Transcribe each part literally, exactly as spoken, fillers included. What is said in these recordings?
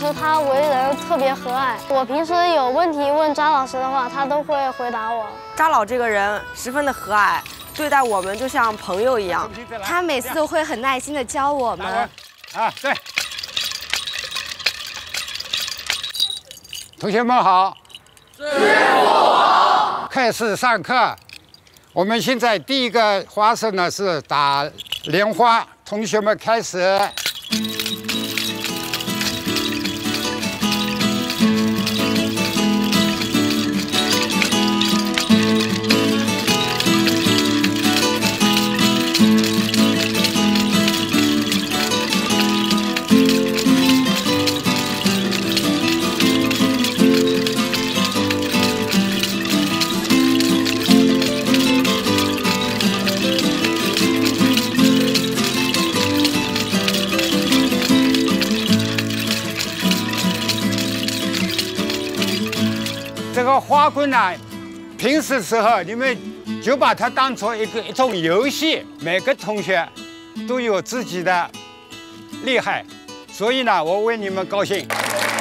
师他为人特别和蔼，我平时有问题问张老师的话，他都会回答我。 张老这个人十分的和蔼，对待我们就像朋友一样。 他每次都会很耐心的教我们。 啊，对。同学们好。师傅好。开始上课。我们现在第一个花式呢是打莲花，同学们开始。这个花棍呢，平时时候你们就把它当做一个一种游戏，每个同学都有自己的厉害，所以呢，我为你们高兴。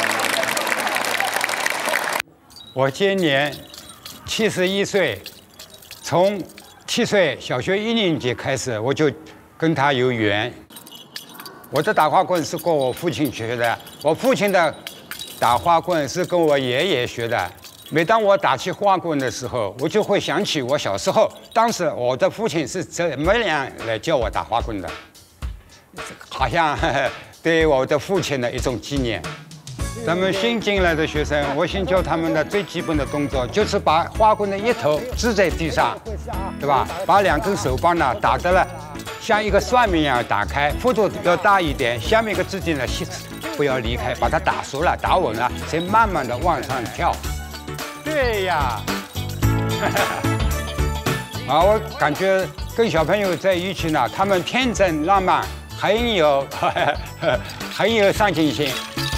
我今年七十一岁，从七岁小学一年级开始，我就跟他有缘。我的打花棍是跟我父亲学的，我父亲的打花棍是跟我爷爷学的。每当我打起花棍的时候，我就会想起我小时候，当时我的父亲是怎么样来教我打花棍的，好像呵呵对我的父亲的一种纪念。咱们新进来的学生，我先教他们的最基本的动作，就是把花棍的一头支在地上，对吧？把两根手棒呢打得了像一个蒜面一样打开，幅度要大一点，下面一个支点呢不要离开，把它打熟了、打稳了，再慢慢的往上跳。对呀，啊，我感觉跟小朋友在一起呢，他们天真浪漫，很有很有上进心。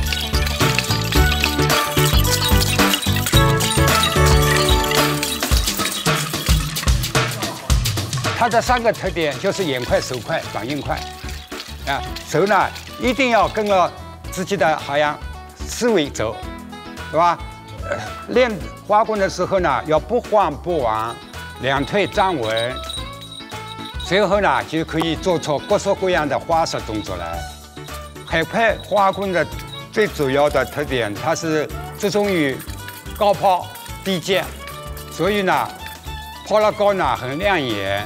它的三个特点就是眼快、手快、反应快。啊，手呢一定要跟着自己的好像思维走，对吧？练花棍的时候呢，要不慌不忙，两腿站稳，随后呢就可以做出各式各样的花式动作来。海派花棍的最主要的特点，它是注重于高抛低接，所以呢，抛了高呢很亮眼。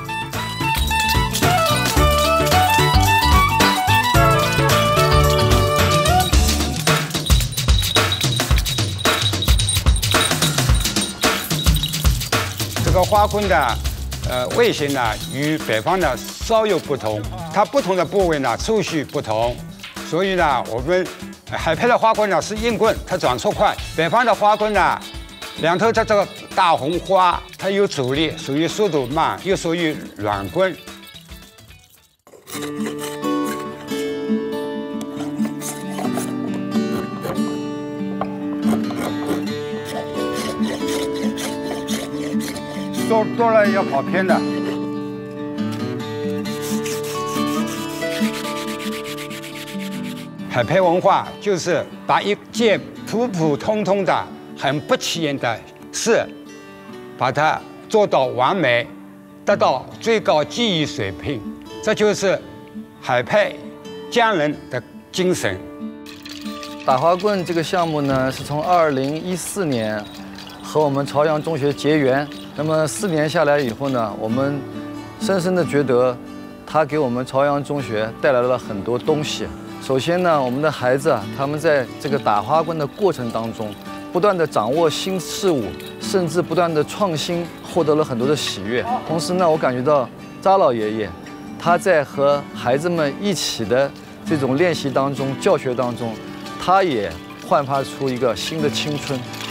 这个花棍的呃味型呢，与北方的稍有不同，它不同的部位呢次序不同，所以呢，我们海派的花棍呢是硬棍，它转速快；北方的花棍呢，两头的这个大红花，它有阻力，属于速度慢，又属于软棍。多多了要跑偏的。海派文化就是把一件普普通通的、很不起眼的事，把它做到完美，达到最高技艺水平，这就是海派匠人的精神。 打花棍这个项目呢，是从二零一四年和我们朝阳中学结缘。那么四年下来以后呢，我们深深的觉得，它给我们朝阳中学带来了很多东西。首先呢，我们的孩子啊，他们在这个打花棍的过程当中，不断的掌握新事物，甚至不断的创新，获得了很多的喜悦。同时呢，我感觉到扎老爷爷，他在和孩子们一起的这种练习当中、教学当中，他也焕发出一个新的青春。